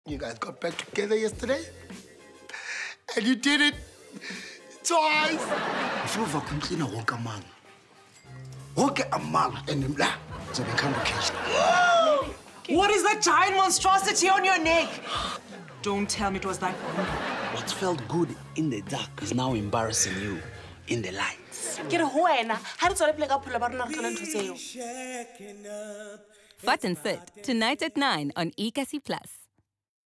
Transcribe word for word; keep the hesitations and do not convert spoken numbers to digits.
You guys got back together yesterday? And you did it twice. If you ever complain, walk a man. Walk a man and him la. So we can't catch. What is that giant monstrosity on your neck? Don't tell me it was that one. What felt good in the dark is now embarrassing you in the lights. Get a wena. How did you play up pull about to say? Fat and Sit, tonight at nine on eCassie Plus.